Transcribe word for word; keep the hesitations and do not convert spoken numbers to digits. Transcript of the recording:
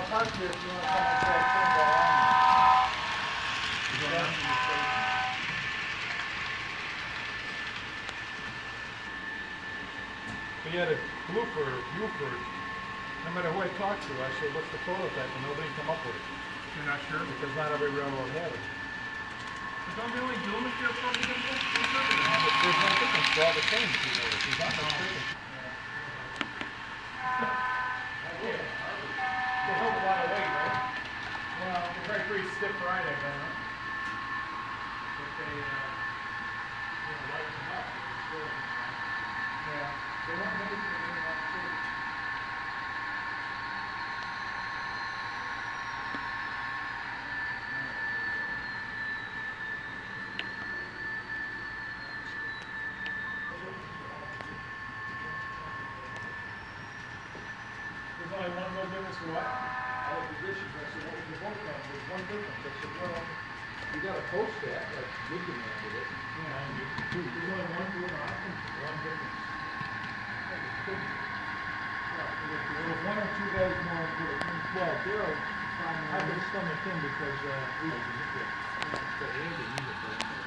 talk to you if you want to come and say turn that on. You don't have to be station. We had a Bluford, Buford. No matter who I talked to, I said, what's the prototype? And nobody come up with it. You're not sure? Because not every railroad had it. But don't they only do them if they're probably going to go? There's no difference. They're all the same, if you notice. There's not much difference. They hold a lot of weight, right? Well, they're very pretty stiff ride, I bet, huh? But they, uh, you know, lighten them up. Yeah. They weren't made for any long shape. There's only one little difference for what? All the positions. I said, what was the boat down? There's one difference. I said, well, you got a post that, like Lincoln landed it. Yeah. There's only one doing option, one difference. So if one or two guys more into it, well, Daryl, I could stomach him because uh, we didn't get it. But Andy needed it.